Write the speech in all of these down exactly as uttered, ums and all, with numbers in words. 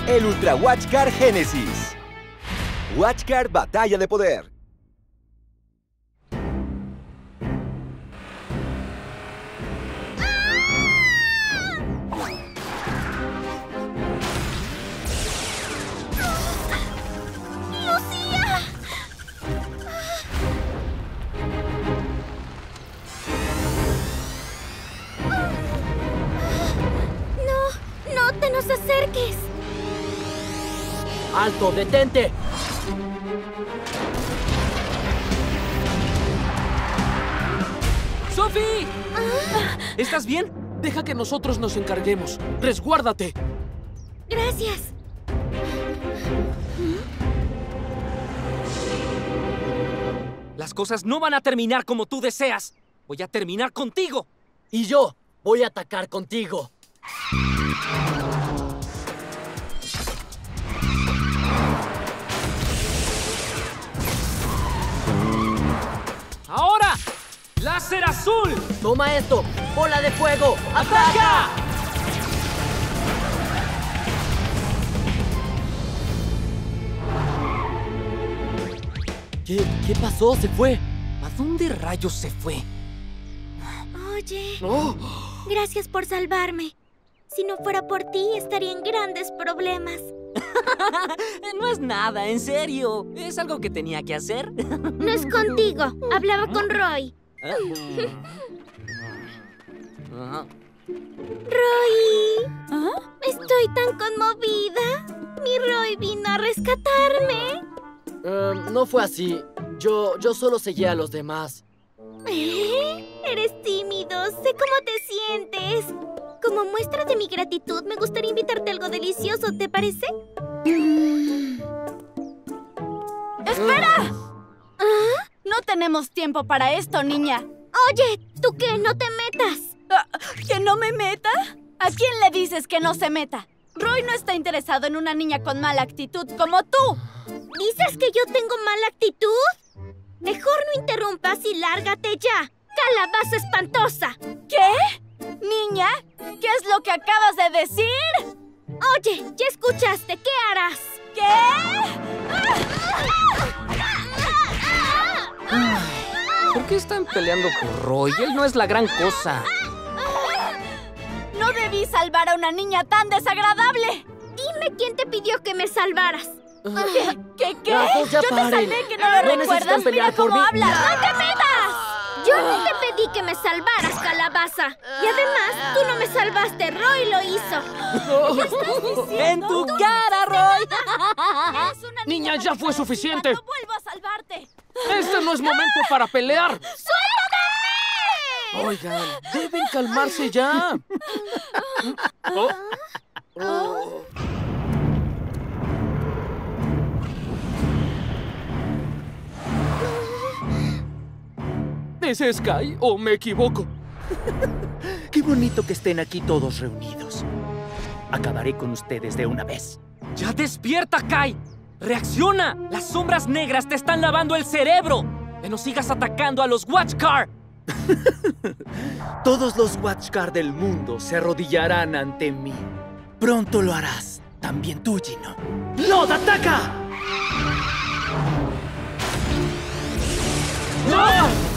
el Ultra Watchcar Genesis. Watchcar Batalla de Poder. ¡No te acerques! ¡Alto! ¡Detente! ¡Sophie! ¿Ah? ¿Estás bien? Deja que nosotros nos encarguemos. ¡Resguárdate! Gracias. Las cosas no van a terminar como tú deseas. Voy a terminar contigo. Y yo voy a atacar contigo. ¡Ahora! ¡Láser azul! ¡Toma esto! ¡Bola de fuego! ¡Ataca! ¿Qué, ¿Qué pasó? ¿Se fue? ¿A dónde rayos se fue? Oye, ¡Oh! Gracias por salvarme. Si no fuera por ti, estaría en grandes problemas. No es nada, en serio. Es algo que tenía que hacer. No es contigo. Hablaba con Roy. Roy. ¿Ah? Estoy tan conmovida. Mi Roy vino a rescatarme. Uh, no fue así. Yo, yo solo seguía a los demás. ¿Eh? Eres tímido. Sé cómo te sientes. Como muestra de mi gratitud, me gustaría invitarte a algo delicioso, ¿te parece? ¡Espera! ¿Ah? No tenemos tiempo para esto, niña. Oye, ¿tú qué? ¡No te metas! ¿Que no me meta? ¿A quién le dices que no se meta? Roy no está interesado en una niña con mala actitud como tú. ¿Dices que yo tengo mala actitud? Mejor no interrumpas y lárgate ya. ¡Calabaza espantosa! ¿Qué? Niña, ¿qué es lo que acabas de decir? Oye, ya escuchaste. ¿Qué harás? ¿Qué? ¿Por qué están peleando por Roy? Él no es la gran cosa. No debí salvar a una niña tan desagradable. Dime quién te pidió que me salvaras. ¿Qué? ¿Qué? ¿Qué? Las dos ya Yo te paren. salvé, que no lo No recuerdas. necesitan pelear Mira por cómo mí. hablas. ¡No te metas! Yo no te pedí que me salvaras, calabaza. Y además, tú no me salvaste. Roy lo hizo. ¿Qué estás diciendo? ¡En tu cara, Roy! Eres una Niña, ya fue suficiente. No vuelvo a salvarte. ¡Este no es momento para pelear! ¡Suéltame! Oigan, deben calmarse ya. Oh. Oh. ¿Es Sky o me equivoco? Qué bonito que estén aquí todos reunidos. Acabaré con ustedes de una vez. ¡Ya despierta, Kai! ¡Reacciona! ¡Las sombras negras te están lavando el cerebro! ¡Que no sigas atacando a los Watchcar! Todos los Watchcar del mundo se arrodillarán ante mí. Pronto lo harás. También tú, Gino. ¡Blood, ataca! ¡No!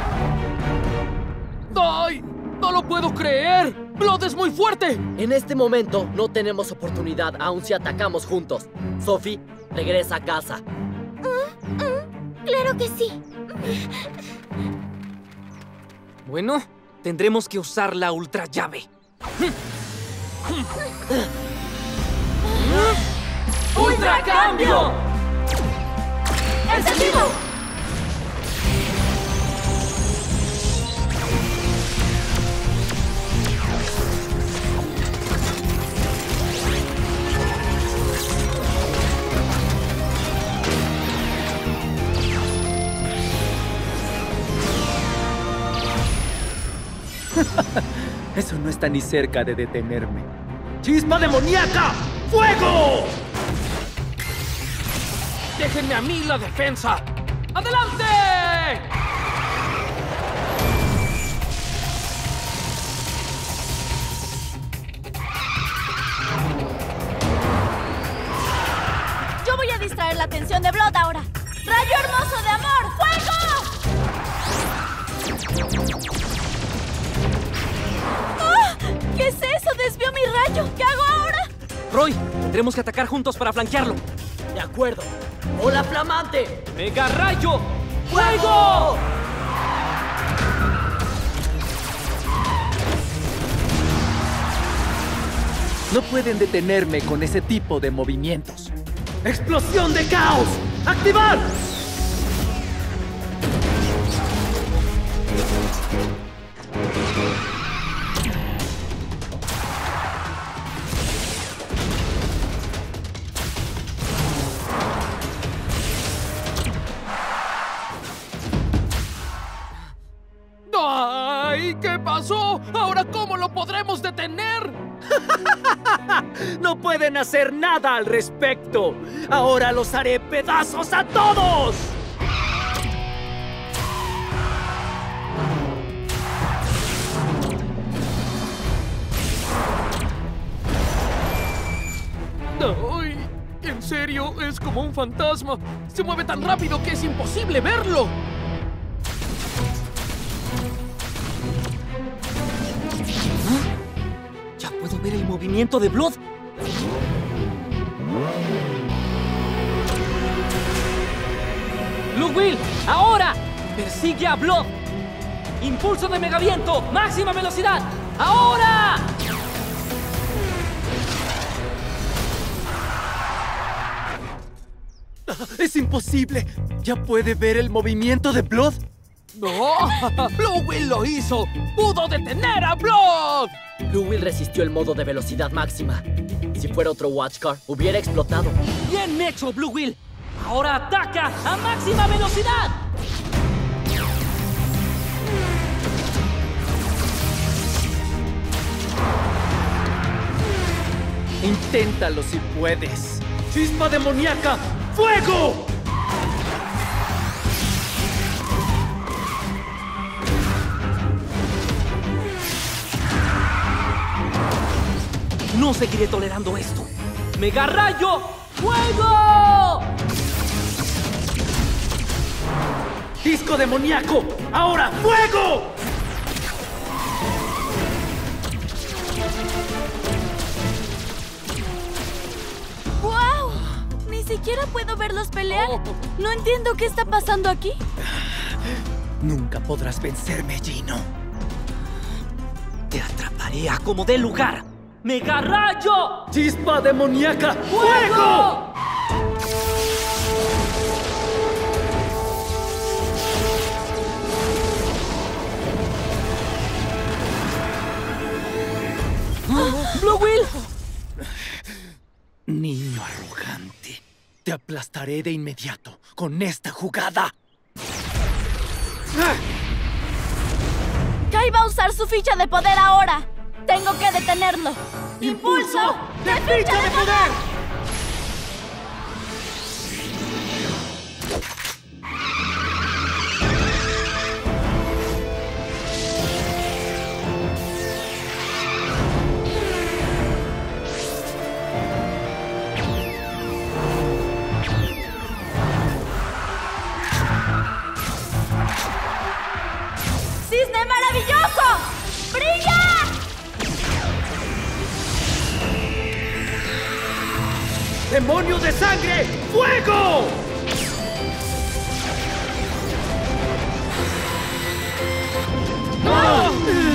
¡Ay! ¡No lo puedo creer! ¡Blood es muy fuerte! En este momento no tenemos oportunidad, aun si atacamos juntos. Sophie, regresa a casa. ¿Mm? ¿Mm? Claro que sí. Bueno, tendremos que usar la ultra llave. ¡Ultra cambio! ¡Encendido! Eso no está ni cerca de detenerme. ¡Chispa demoníaca! ¡Fuego! ¡Déjenme a mí la defensa! ¡Adelante! la atención de Blood ahora. ¡Rayo hermoso de amor! ¡Fuego! ¡Ah! ¿Qué es eso? ¡Desvió mi rayo! ¿Qué hago ahora? Roy, tendremos que atacar juntos para flanquearlo. De acuerdo. ¡Ola flamante! ¡Mega rayo! ¡Fuego! No pueden detenerme con ese tipo de movimientos. ¡Explosión de caos! ¡Activar! ¡Ay! ¿Qué pasó? ¿Ahora cómo lo podremos detener? ¡No pueden hacer nada al respecto! ¡Ahora los haré pedazos a todos! ¡Ay! ¿En serio? Es como un fantasma. Se mueve tan rápido que es imposible verlo. Ya puedo ver el movimiento de Blood. Blue Will, ahora. Persigue a Blood. Impulso de megaviento. Máxima velocidad. ¡Ahora! ¡Es imposible! ¿Ya puede ver el movimiento de Blood? ¡No! ¡Blue Will lo hizo! ¡Pudo detener a Blood! Blue Will resistió el modo de velocidad máxima. Si fuera otro Watchcar, hubiera explotado. ¡Bien hecho, Blue Will! ¡Ahora ataca a máxima velocidad! Inténtalo si puedes. ¡Chispa demoníaca! ¡Fuego! No seguiré tolerando esto. ¡Mega rayo! ¡Fuego! ¡Disco demoníaco! ¡Ahora fuego! ¡Guau! Ni siquiera puedo verlos pelear. No entiendo qué está pasando aquí. Nunca podrás vencerme, Gino. Te atraparé a como dé lugar. ¡Mega rayo! ¡Chispa demoníaca! ¡Fuego! ¡Blue Will! Niño arrogante. Te aplastaré de inmediato con esta jugada. Kai va a usar su ficha de poder ahora. Tengo que detenerlo. ¡Impulso de ficha de poder! ¡Cisne maravilloso! ¡Brilla! ¡Demonio de sangre! ¡Fuego! ¡Ah!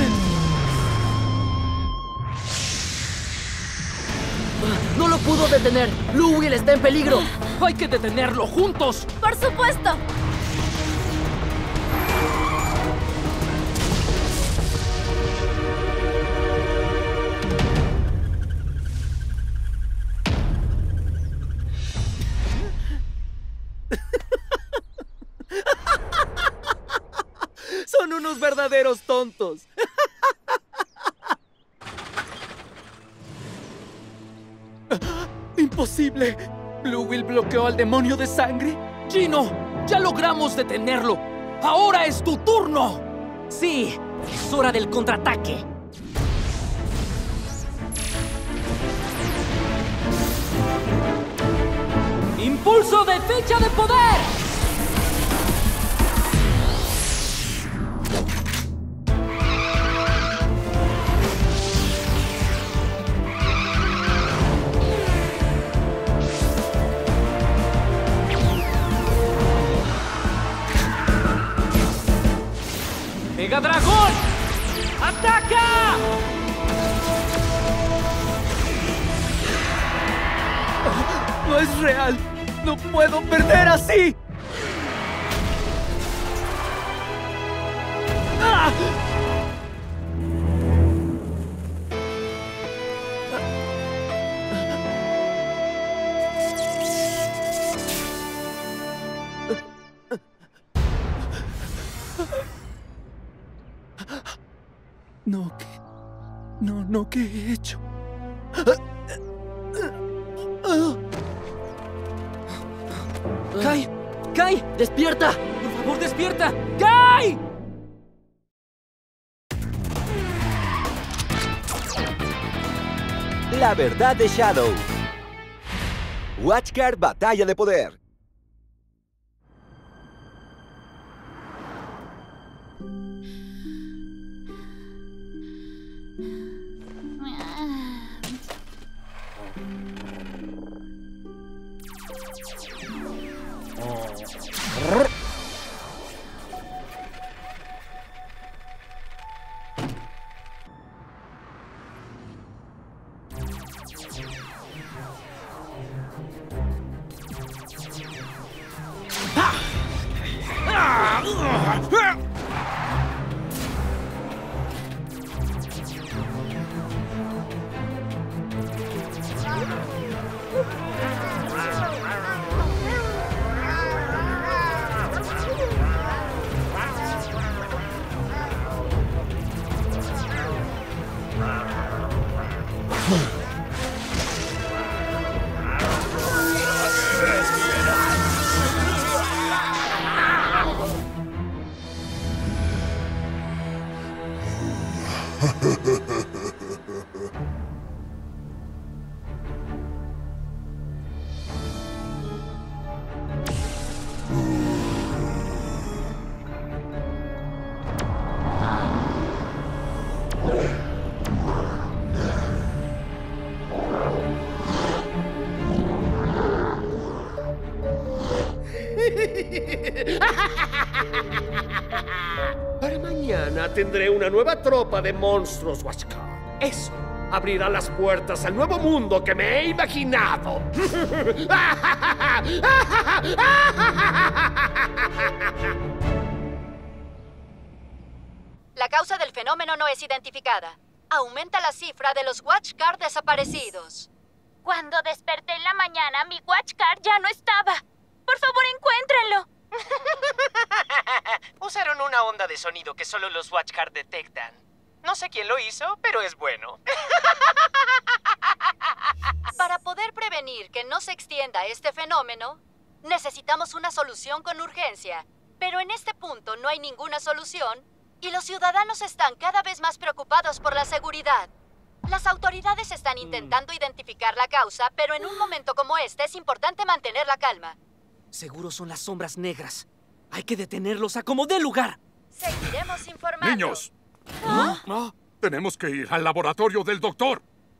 ¡No lo pudo detener! ¡Blue Will está en peligro! ¡Hay que detenerlo juntos! ¡Por supuesto! Son unos verdaderos tontos. ¡Imposible! ¿Blue Will bloqueó al demonio de sangre? ¡Gino! ¡Ya logramos detenerlo! ¡Ahora es tu turno! Sí, es hora del contraataque. ¡Pulso de ficha de poder! ¡Mega Dragón! ¡Ataca! ¡No es real! ¡No puedo perder así! ¡Ah! No, ¿qué? No, no, ¿qué he hecho? ¡Kai! ¡Kai! ¡Despierta! ¡Por favor, despierta! ¡Kai! La verdad de Shadow. WatchGuard Batalla de Poder. Para mañana tendré una nueva tropa de monstruos, WatchGuard. Eso abrirá las puertas al nuevo mundo que me he imaginado. La causa del fenómeno no es identificada. Aumenta la cifra de los WatchGuard desaparecidos. Cuando desperté en la mañana, mi WatchGuard ya no estaba. Por favor, encuéntrenlo. Usaron una onda de sonido que solo los WatchGuard detectan. No sé quién lo hizo, pero es bueno. Para poder prevenir que no se extienda este fenómeno, necesitamos una solución con urgencia. Pero en este punto no hay ninguna solución y los ciudadanos están cada vez más preocupados por la seguridad. Las autoridades están intentando identificar la causa, pero en un momento como este es importante mantener la calma. Seguro son las sombras negras. Hay que detenerlos a como dé lugar. Seguiremos informando. ¡Niños! ¿Ah? ¿Ah? Tenemos que ir al laboratorio del doctor.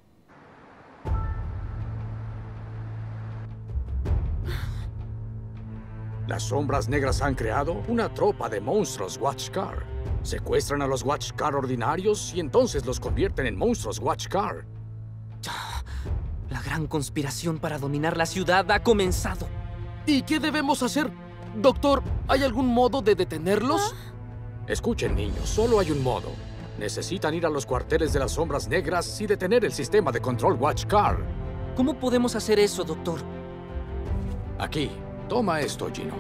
Las sombras negras han creado una tropa de monstruos WatchGuard. Secuestran a los WatchGuard ordinarios y entonces los convierten en monstruos WatchGuard. La gran conspiración para dominar la ciudad ha comenzado. ¿Y qué debemos hacer? Doctor, ¿hay algún modo de detenerlos? Escuchen, niños, solo hay un modo. Necesitan ir a los cuarteles de las sombras negras y detener el sistema de control WatchGuard. ¿Cómo podemos hacer eso, doctor? Aquí, toma esto, Gino.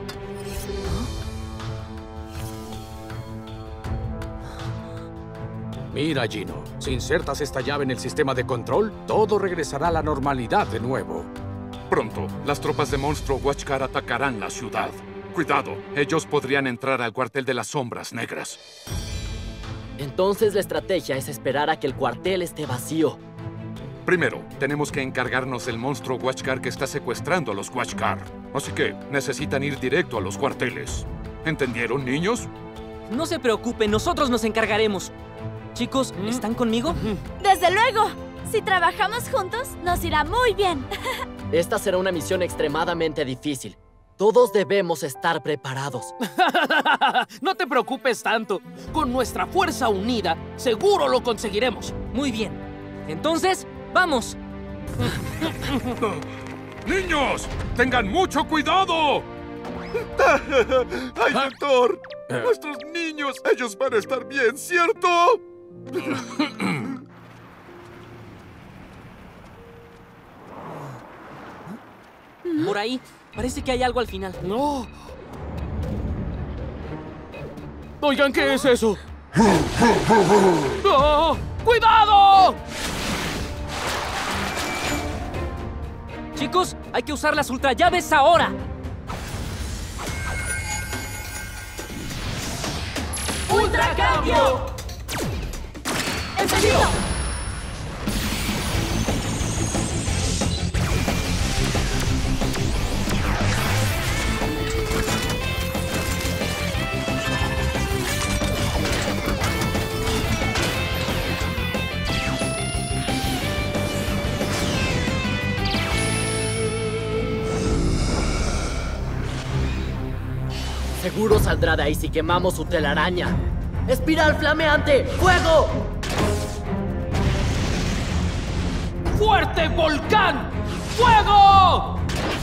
Mira, Gino, si insertas esta llave en el sistema de control, todo regresará a la normalidad de nuevo. Pronto, las tropas de monstruo WatchGuard atacarán la ciudad. Cuidado, ellos podrían entrar al cuartel de las sombras negras. Entonces la estrategia es esperar a que el cuartel esté vacío. Primero, tenemos que encargarnos del monstruo Watchcar que está secuestrando a los Watchcar. Así que necesitan ir directo a los cuarteles. ¿Entendieron, niños? No se preocupen, nosotros nos encargaremos. Chicos, ¿están conmigo? ¡Desde luego! Si trabajamos juntos, nos irá muy bien. Esta será una misión extremadamente difícil. Todos debemos estar preparados. No te preocupes tanto. Con nuestra fuerza unida, seguro lo conseguiremos. Muy bien. Entonces, ¡vamos! ¡Niños! ¡Tengan mucho cuidado! ¡Ay, doctor! ¡Nuestros niños! ¡Ellos van a estar bien, ¿cierto? Por ahí, parece que hay algo al final. ¡No! Oigan, ¿qué es eso? ¡Oh! ¡Cuidado! Chicos, hay que usar las ultrallaves ahora. ¡Ultracambio! ¡Encendido! Seguro saldrá de ahí si quemamos su telaraña. ¡Espiral flameante! ¡Fuego! ¡Fuerte volcán! ¡Fuego!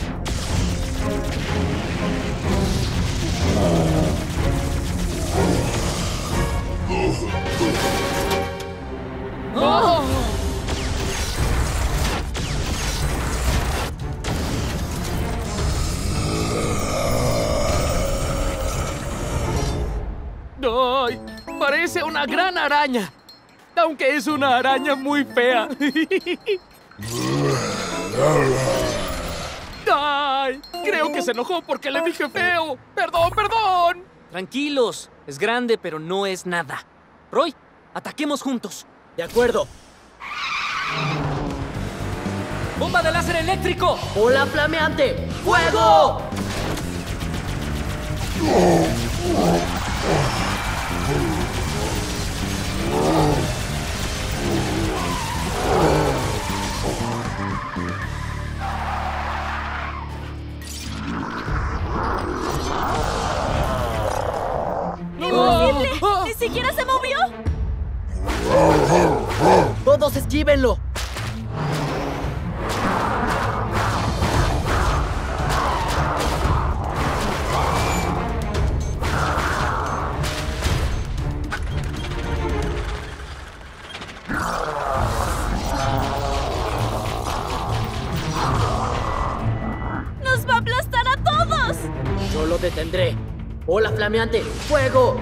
¡Oh! ¡Ay! Parece una gran araña, aunque es una araña muy fea. ¡Ay! Creo que se enojó porque le dije feo. ¡Perdón, perdón! Tranquilos, es grande, pero no es nada. Roy, ataquemos juntos. De acuerdo. ¡Bomba de láser eléctrico! ¡Bola flameante! ¡Fuego! ¡Imposible! ¡Ni siquiera se movió! ¡Todos esquívenlo! ¡Nos va a aplastar a todos! Yo lo detendré. ¡Bola flameante! ¡Fuego!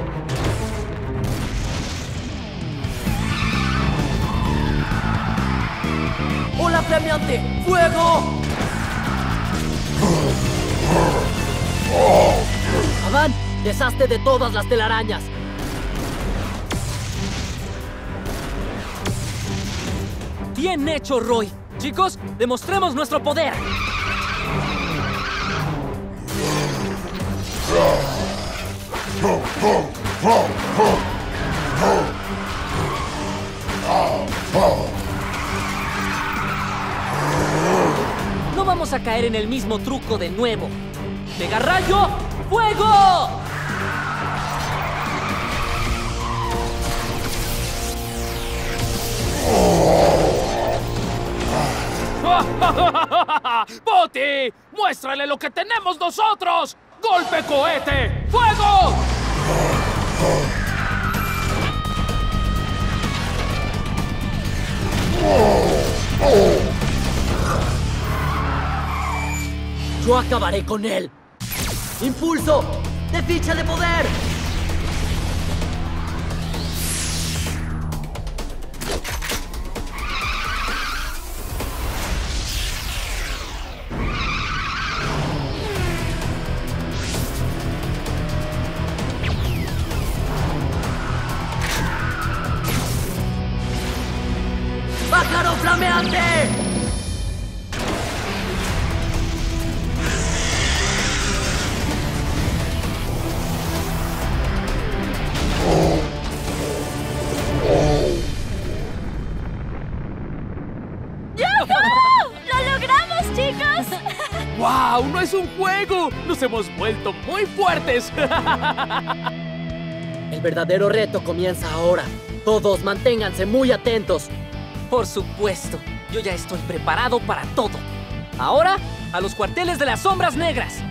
¡Bola flameante! ¡Fuego! ¡Adán! ¡Deshazte de todas las telarañas! ¡Bien hecho, Roy! Chicos, demostremos nuestro poder. No vamos a caer en el mismo truco de nuevo. ¡Mega rayo! ¡Fuego! ¡Boti! ¡Muéstrale lo que tenemos nosotros! ¡Golpe cohete! ¡Fuego! ¡Yo acabaré con él! ¡Impulso! ¡De ficha de poder! ¡Baja! ¡Pájaro flameante! ¡Lo logramos, chicos! ¡Wow! ¡No es un juego! ¡Nos hemos vuelto muy fuertes! El verdadero reto comienza ahora. Todos manténganse muy atentos. Por supuesto, yo ya estoy preparado para todo. Ahora, a los cuarteles de las sombras negras.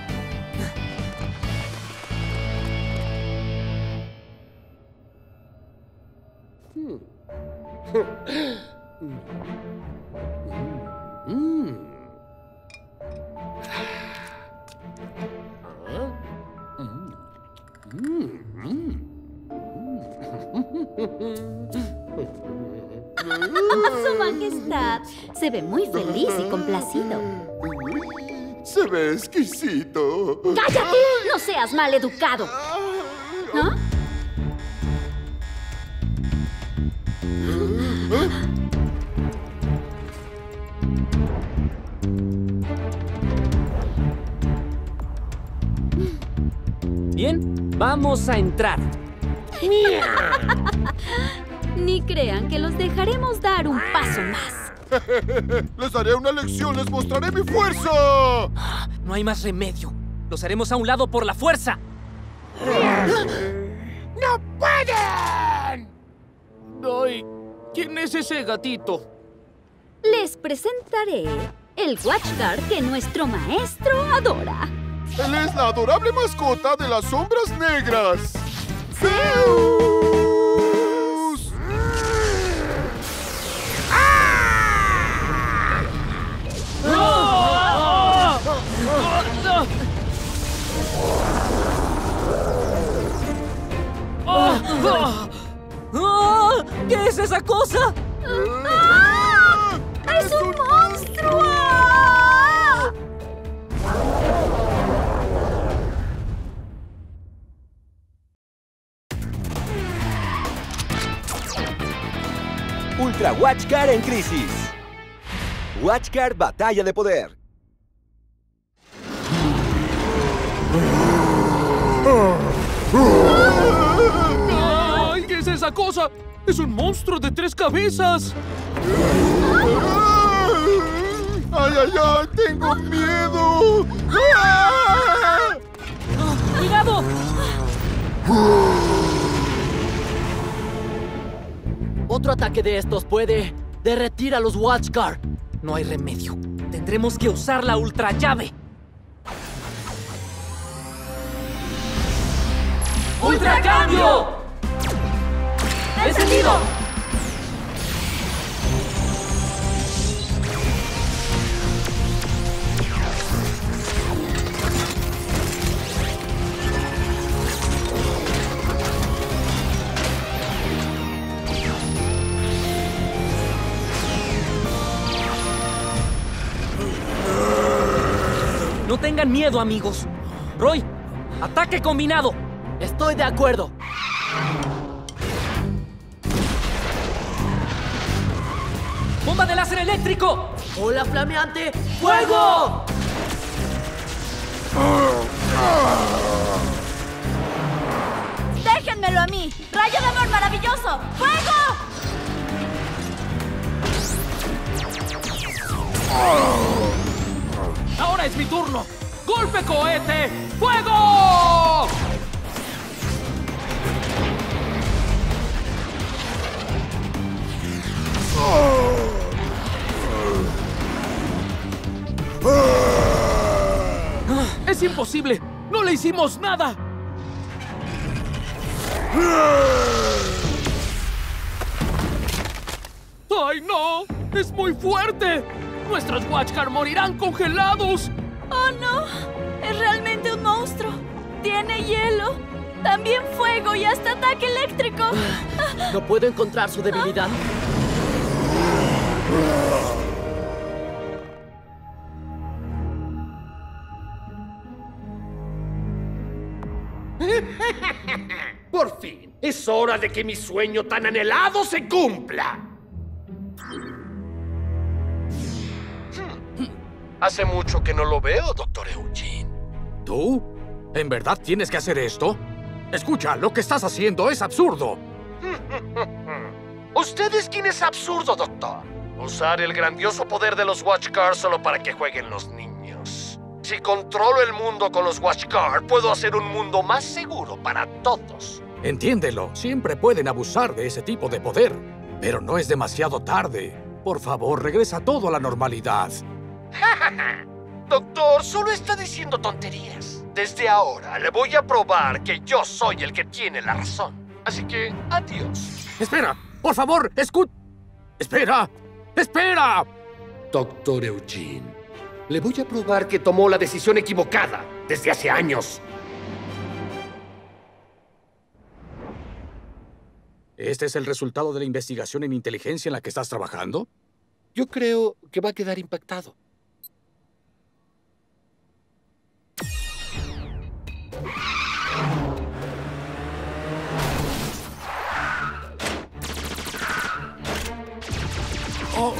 Su Majestad se ve muy feliz y complacido. Se ve exquisito. ¡Cállate! ¡No seas maleducado! ¿Ah? Bien, vamos a entrar. Ni crean que los dejaremos dar un paso más. Les daré una lección, les mostraré mi fuerza. No hay más remedio. Los haremos a un lado por la fuerza. ¡No pueden! Ay, ¿quién es ese gatito? Les presentaré el Watchguard que nuestro maestro adora. Él es la adorable mascota de las sombras negras. ¡Zeus! ¡Ah! ¡Oh! ¡Oh! ¡Oh! ¡Oh! ¿Qué es esa cosa? ¡Ah! ¡Es un monstruo! Ultra Watchguard en crisis. Watchguard Batalla de Poder. ¡Ay! ¿Qué es esa cosa? ¡Es un monstruo de tres cabezas! ¡Ay, ay, ay! ¡Tengo miedo! ¡Ah! ¡Cuidado! Otro ataque de estos puede derretir a los Watchguard. No hay remedio. Tendremos que usar la ultra llave. ¡Ultra cambio! ¡Encendido! No tengan miedo, amigos. Roy, ataque combinado. Estoy de acuerdo. ¡Bomba de láser eléctrico! ¡Ola flameante! ¡Fuego! ¡Déjenmelo a mí! ¡Rayo de amor maravilloso! ¡Fuego! ¡Ahora es mi turno! ¡Golpe cohete! ¡Fuego! ¡Es imposible! ¡No le hicimos nada! ¡Ay, no! ¡Es muy fuerte! ¡Nuestros Watchguard morirán congelados! ¡Oh, no! ¡Es realmente un monstruo! ¡Tiene hielo! ¡También fuego y hasta ataque eléctrico! No puedo encontrar su debilidad. ¡Por fin! ¡Es hora de que mi sueño tan anhelado se cumpla! Hace mucho que no lo veo, doctor Eugene. ¿Tú? ¿En verdad tienes que hacer esto? Escucha, lo que estás haciendo es absurdo. ¿Usted es quien es absurdo, doctor? Usar el grandioso poder de los Watchcar solo para que jueguen los niños. Si controlo el mundo con los Watchcar, puedo hacer un mundo más seguro para todos. Entiéndelo, siempre pueden abusar de ese tipo de poder. Pero no es demasiado tarde. Por favor, regresa todo a la normalidad. Doctor, solo está diciendo tonterías. Desde ahora le voy a probar que yo soy el que tiene la razón. Así que, adiós. Espera, por favor, escucha. Espera, espera. Doctor Eugene, le voy a probar que tomó la decisión equivocada desde hace años. ¿Este es el resultado de la investigación en inteligencia en la que estás trabajando? Yo creo que va a quedar impactado. Oh.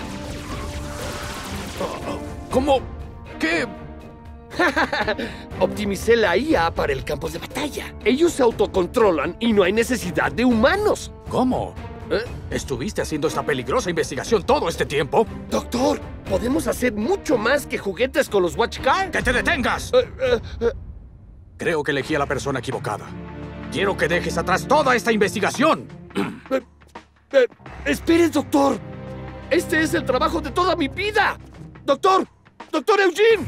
¿Cómo? ¿Qué? Optimicé la I A para el campo de batalla. Ellos se autocontrolan y no hay necesidad de humanos. ¿Cómo? ¿Eh? ¿Estuviste haciendo esta peligrosa investigación todo este tiempo? Doctor, podemos hacer mucho más que juguetes con los Watchcar. ¡Que te detengas! Uh, uh, uh. Creo que elegí a la persona equivocada. Quiero que dejes atrás toda esta investigación. Uh, uh, espere, doctor. Este es el trabajo de toda mi vida. Doctor, doctor Eugene.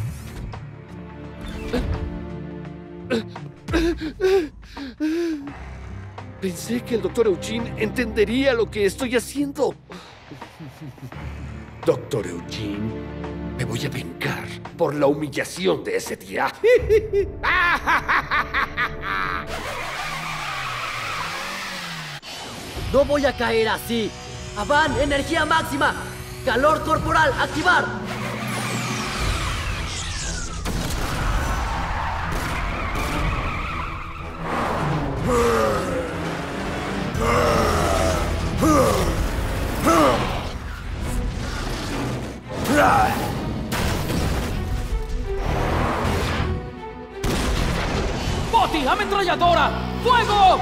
Pensé que el doctor Eugene entendería lo que estoy haciendo. Doctor Eugene, me voy a vengar por la humillación de ese día. No voy a caer así. Avan, energía máxima. Calor corporal, activar. ¡Boti, ametralladora! ¡Fuego!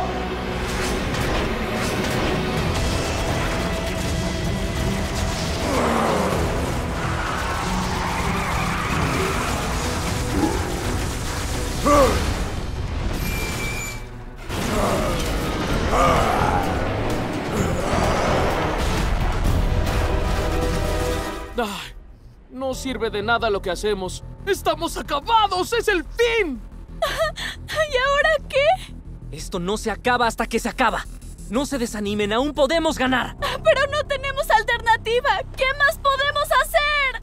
Ay, no sirve de nada lo que hacemos. ¡Estamos acabados! ¡Es el fin! ¿Y ahora qué? Esto no se acaba hasta que se acaba. No se desanimen, aún podemos ganar. Pero no tenemos alternativa. ¿Qué más podemos hacer?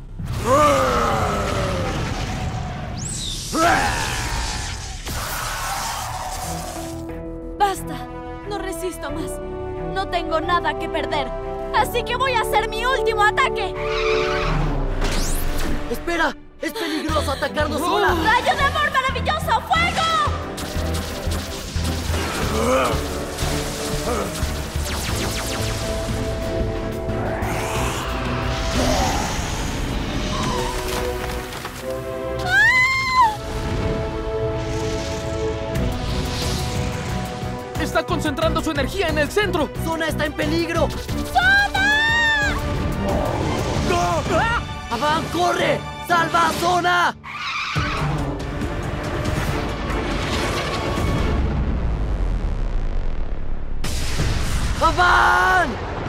Basta. No resisto más. No tengo nada que perder. Así que voy a hacer mi último ataque. ¡Espera! ¡Es peligroso atacarnos sola! ¡Rayo de amor maravilloso! ¡Fuego! Está concentrando su energía en el centro. ¡Zona está en peligro! ¡Zona! ¡Avan, corre! ¡Salva a Zona! ¡Avan!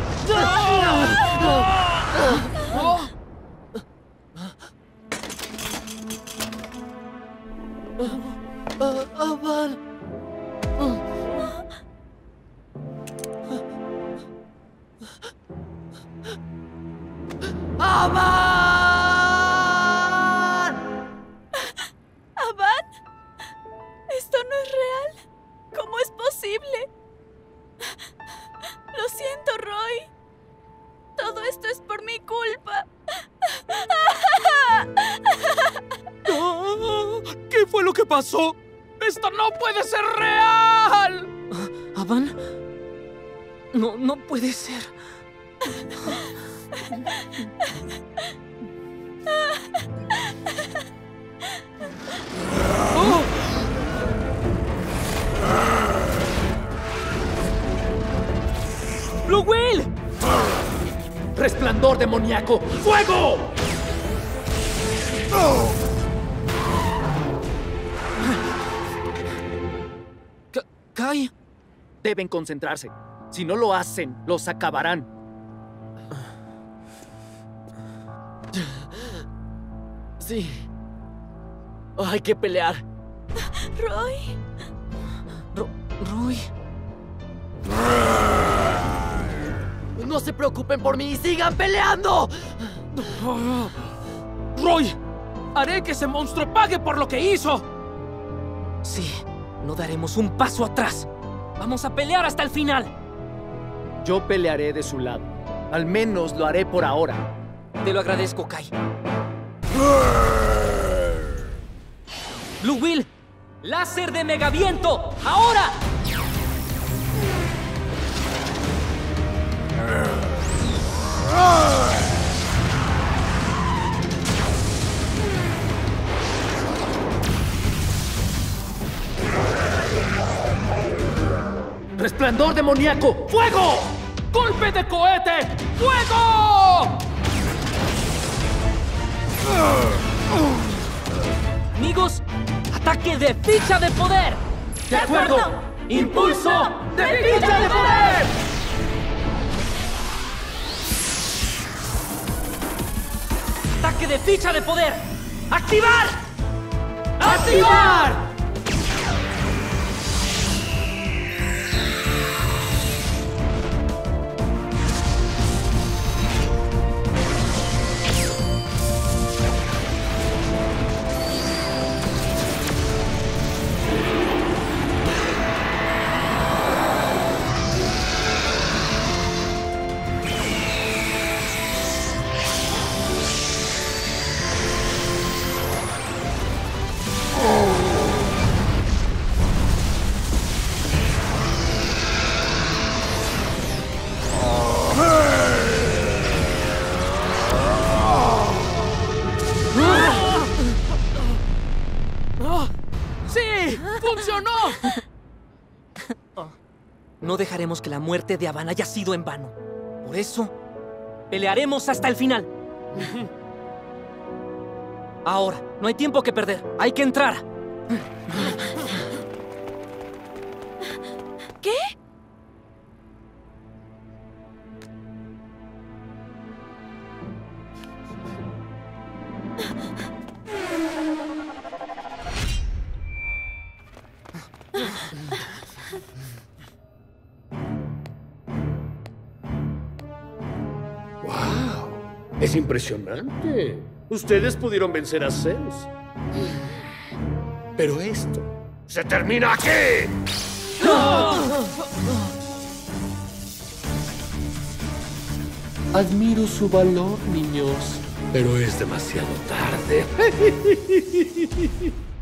¡Avan! ¡Avan! ¿Avan? ¿Esto no es real? ¿Cómo es posible? Lo siento, Roy. Todo esto es por mi culpa. ¿Qué fue lo que pasó? ¡Esto no puede ser real! ¿Avan? No, no puede ser. ¡Resplandor demoníaco! ¡Fuego! ¡Oh! ¿Kai? Deben concentrarse. Si no lo hacen, los acabarán. Sí. Hay que pelear. Roy. Ro Roy. No se preocupen por mí, sigan peleando. Roy, haré que ese monstruo pague por lo que hizo. Sí, no daremos un paso atrás. Vamos a pelear hasta el final. Yo pelearé de su lado. Al menos lo haré por ahora. Te lo agradezco, Kai. Blue Will, láser de megaviento, ahora. ¡Resplandor demoníaco! ¡Fuego! ¡Golpe de cohete! ¡Fuego! Amigos, ataque de ficha de poder. ¡De acuerdo! ¡Impulso de ficha de poder! ¡Ataque de ficha de poder! ¡Activar! ¡Activar! ¡Sí! ¡Funcionó! No dejaremos que la muerte de Avan haya sido en vano. Por eso, pelearemos hasta el final. Ahora, no hay tiempo que perder. Hay que entrar. ¿Qué? ¡Wow! Es impresionante. Ustedes pudieron vencer a Zeus. Pero esto se termina aquí. Admiro su valor, niños, pero es demasiado tarde.